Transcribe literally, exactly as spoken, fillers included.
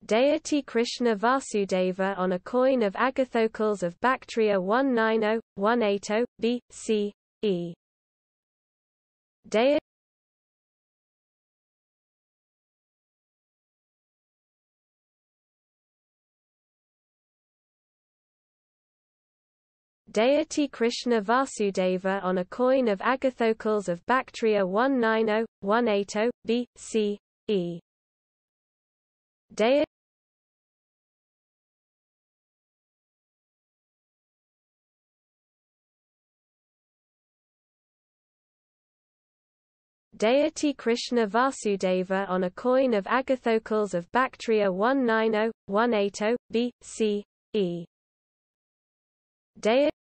Deity Krishna Vasudeva on a coin of Agathocles of Bactria one ninety to one eighty B C E. Deity Deity Krishna Vasudeva on a coin of Agathocles of Bactria one ninety to one eighty B C E. Deity Deity Krishna Vasudeva on a coin of Agathocles of Bactria one ninety to one eighty B C E. Deity